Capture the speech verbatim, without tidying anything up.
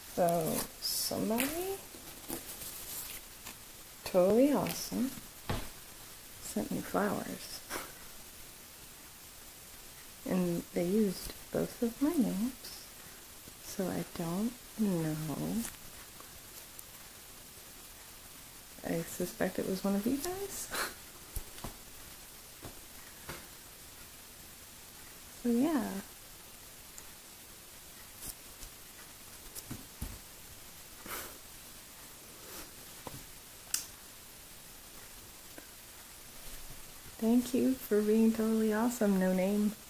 So, somebody totally awesome sent me flowers. And they used both of my names, so I don't know. I suspect it was one of you guys. So yeah. Thank you for being totally awesome, No Name.